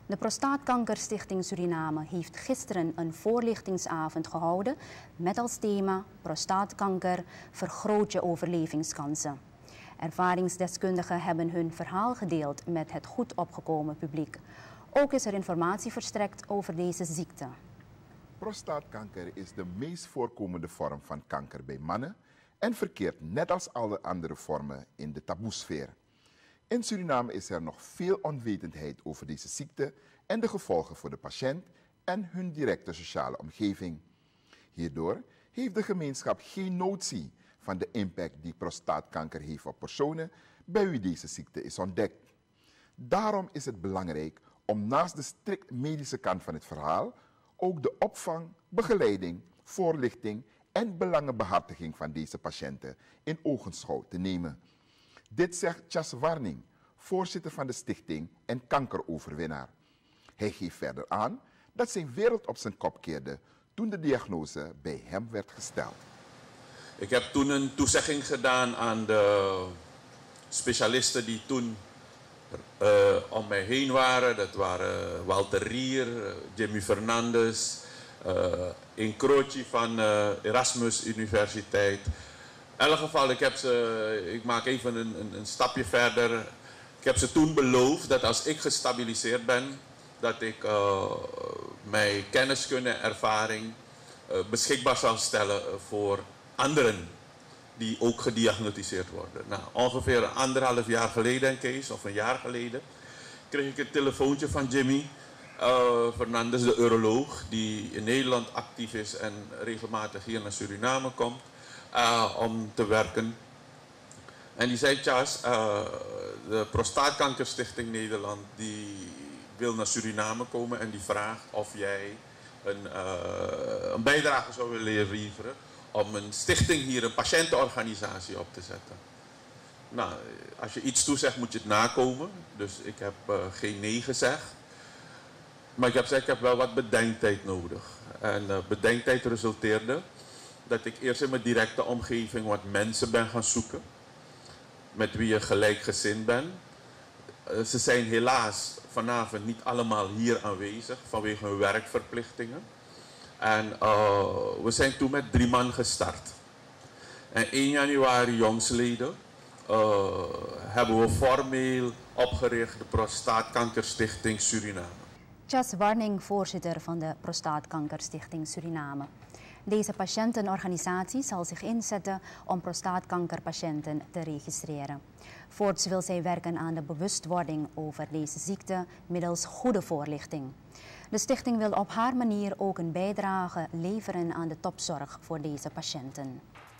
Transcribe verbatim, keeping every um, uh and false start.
De Prostaatkankerstichting Suriname heeft gisteren een voorlichtingsavond gehouden met als thema prostaatkanker vergroot je overlevingskansen. Ervaringsdeskundigen hebben hun verhaal gedeeld met het goed opgekomen publiek. Ook is er informatie verstrekt over deze ziekte. Prostaatkanker is de meest voorkomende vorm van kanker bij mannen en verkeert net als alle andere vormen in de taboesfeer. In Suriname is er nog veel onwetendheid over deze ziekte en de gevolgen voor de patiënt en hun directe sociale omgeving. Hierdoor heeft de gemeenschap geen notie van de impact die prostaatkanker heeft op personen bij wie deze ziekte is ontdekt. Daarom is het belangrijk om naast de strikt medische kant van het verhaal ook de opvang, begeleiding, voorlichting en belangenbehartiging van deze patiënten in ogenschouw te nemen. Dit zegt Chas Warning, voorzitter van de stichting en kankeroverwinnaar. Hij geeft verder aan dat zijn wereld op zijn kop keerde toen de diagnose bij hem werd gesteld. Ik heb toen een toezegging gedaan aan de specialisten die toen uh, om mij heen waren. Dat waren Walter Rier, Jimmy Fernandes, uh, Incroci van uh, Erasmus Universiteit. In elk geval, ik, heb ze, ik maak even een, een, een stapje verder. Ik heb ze toen beloofd dat als ik gestabiliseerd ben, dat ik uh, mijn kenniskunde en ervaring uh, beschikbaar zal stellen voor anderen die ook gediagnosticeerd worden. Nou, ongeveer een anderhalf jaar geleden, Kees, of een jaar geleden, kreeg ik een telefoontje van Jimmy uh, Fernandes, de uroloog, die in Nederland actief is en regelmatig hier naar Suriname komt uh, om te werken. En die zei, Chas, uh, de Prostaatkankerstichting Nederland, die wil naar Suriname komen en die vraagt of jij een, uh, een bijdrage zou willen leveren om een stichting hier, een patiëntenorganisatie op te zetten. Nou, als je iets toezegt moet je het nakomen. Dus ik heb uh, geen nee gezegd. Maar ik heb gezegd, ik heb wel wat bedenktijd nodig. En uh, bedenktijd resulteerde dat ik eerst in mijn directe omgeving wat mensen ben gaan zoeken. Met wie je gelijkgezind bent. Uh, ze zijn helaas vanavond niet allemaal hier aanwezig vanwege hun werkverplichtingen. En uh, we zijn toen met drie man gestart. En één januari jongsleden uh, hebben we formeel opgericht de Prostaatkankerstichting Suriname. Chas Warning, voorzitter van de Prostaatkankerstichting Suriname. Deze patiëntenorganisatie zal zich inzetten om prostaatkankerpatiënten te registreren. Voorts wil zij werken aan de bewustwording over deze ziekte middels goede voorlichting. De stichting wil op haar manier ook een bijdrage leveren aan de topzorg voor deze patiënten.